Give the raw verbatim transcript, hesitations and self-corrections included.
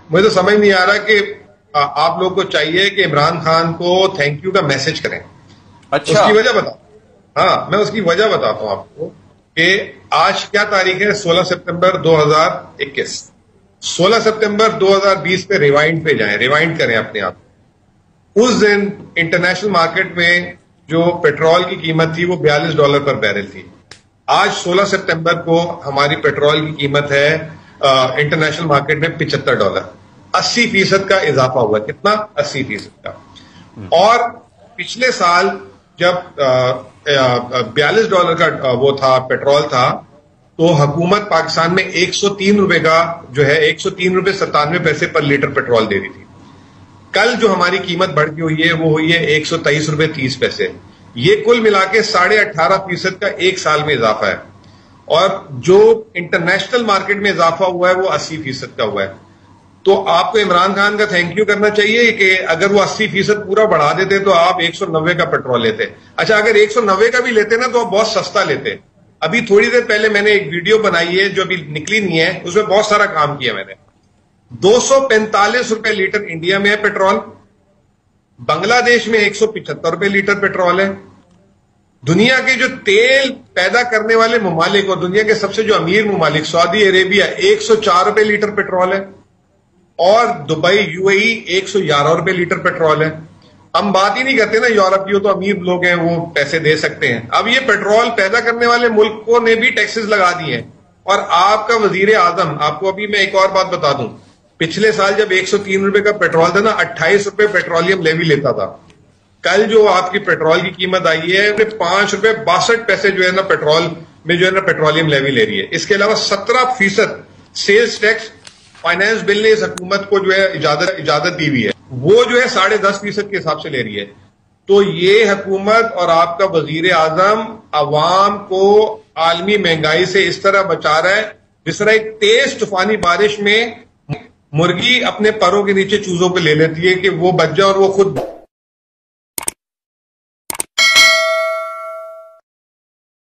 मुझे तो समझ नहीं आ रहा कि आ, आप लोग को चाहिए कि इमरान खान को थैंक यू का मैसेज करें। अच्छा, उसकी वजह बता हाँ मैं उसकी वजह बताता हूं आपको कि आज क्या तारीख है, सोलह सितंबर दो हज़ार इक्कीस। सोलह सितंबर दो हज़ार बीस पे रिवाइंड पे जाएं, रिवाइंड करें अपने आप। उस दिन इंटरनेशनल मार्केट में जो पेट्रोल की कीमत थी वो बयालीस डॉलर पर बैरल थी। आज सोलह सितंबर को हमारी पेट्रोल की कीमत है इंटरनेशनल मार्केट में पिछहत्तर डॉलर। अस्सी फीसद का इजाफा हुआ। कितना? अस्सी फीसद का। और पिछले साल जब बयालीस डॉलर का वो था, पेट्रोल था, तो हुकूमत पाकिस्तान में एक सौ तीन रुपए का जो है एक सौ तीन रुपए सत्तानवे पैसे पर लीटर पेट्रोल दे रही थी। कल जो हमारी कीमत बढ़ के हुई है वो हुई है एक सौ तेईस रुपए तीस पैसे। ये कुल मिला के साढ़े अठारह फीसद का एक साल में इजाफा है। और जो इंटरनेशनल मार्केट में इजाफा हुआ है वो अस्सी फीसद का हुआ है। तो आपको इमरान खान का थैंक यू करना चाहिए कि अगर वो अस्सी फीसद पूरा बढ़ा देते तो आप एक सौ नब्बे का पेट्रोल लेते। अच्छा, अगर एक सौ नब्बे का भी लेते ना तो आप बहुत सस्ता लेते। अभी थोड़ी देर पहले मैंने एक वीडियो बनाई है जो अभी निकली नहीं है, उसमें बहुत सारा काम किया मैंने। दो सौ पैंतालीस रुपए लीटर इंडिया में है पेट्रोल, बांग्लादेश में एक सौ पिछहत्तर रुपए लीटर पेट्रोल है। दुनिया के जो तेल पैदा करने वाले ममालिक और दुनिया के सबसे जो अमीर ममालिक, सऊदी अरेबिया, एक सौ चार रुपए लीटर पेट्रोल है। और दुबई, यूएई एक सौ ग्यारह रुपए लीटर पेट्रोल है। हम बात ही नहीं करते ना, यूरोप की तो अमीर लोग हैं, वो पैसे दे सकते हैं। अब ये पेट्रोल पैदा करने वाले मुल्कों ने भी टैक्सेस लगा दिए हैं। और आपका वजीर आजम, आपको अभी मैं एक और बात बता दूं, पिछले साल जब एक सौ तीन रुपए का पेट्रोल था ना, अट्ठाईस रुपए पेट्रोलियम लेवी लेता था। कल जो आपकी पेट्रोल की कीमत आई है पांच रुपए बासठ पैसे जो है ना पेट्रोल में जो है ना पेट्रोलियम लेवी ले रही है। इसके अलावा सत्रह फीसद सेल्स टैक्स फाइनेंस बिल ने इस हुकूमत को जो है इजाजत इजाजत दी हुई है, वो जो है साढ़े दस फीसद के हिसाब से ले रही है। तो ये हुकूमत और आपका वजीर आजम अवाम को आलमी महंगाई से इस तरह बचा रहा है जिस तरह एक तेज तूफानी बारिश में मुर्गी अपने परों के नीचे चूजों को ले लेती है कि वो बच जाए और वो खुद